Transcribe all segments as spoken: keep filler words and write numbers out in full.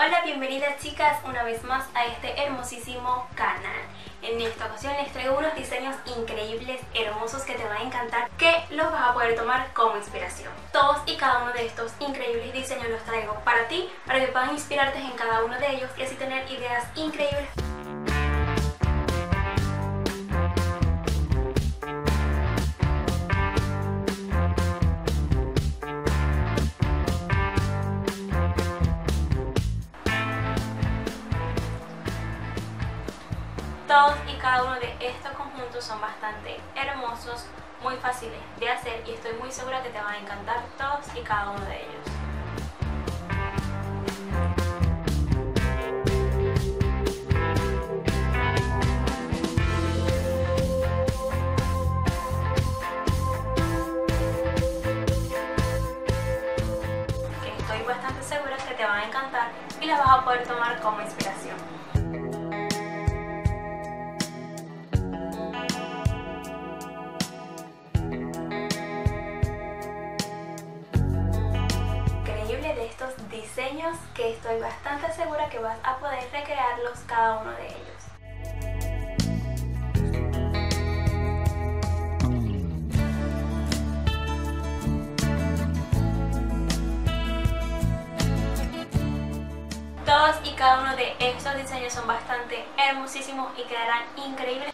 Hola, bienvenidas chicas una vez más a este hermosísimo canal. En esta ocasión les traigo unos diseños increíbles, hermosos, que te van a encantar, que los vas a poder tomar como inspiración. Todos y cada uno de estos increíbles diseños los traigo para ti, para que puedan inspirarte en cada uno de ellos y así tener ideas increíbles. Todos y cada uno de estos conjuntos son bastante hermosos, muy fáciles de hacer y estoy muy segura que te van a encantar todos y cada uno de ellos. Que estoy bastante segura que te van a encantar y las vas a poder tomar como inspiración. De estos diseños que estoy bastante segura que vas a poder recrearlos cada uno de ellos. Todos y cada uno de estos diseños son bastante hermosísimos y quedarán increíbles.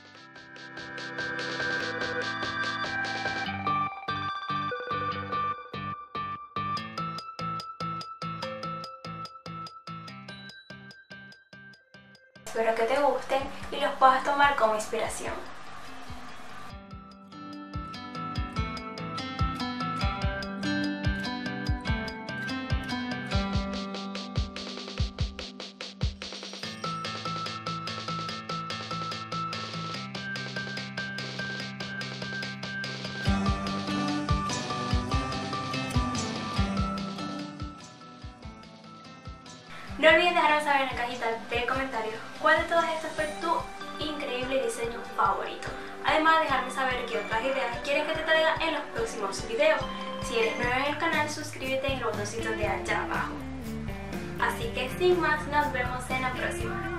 Espero que te gusten y los puedas tomar como inspiración. No olvides dejarme saber en la cajita de comentarios cuál de todas estas fue tu increíble diseño favorito. Además, dejarme saber qué otras ideas quieres que te traiga en los próximos videos. Si eres nuevo en el canal, suscríbete en el botoncito de allá abajo. Así que sin más, nos vemos en la próxima.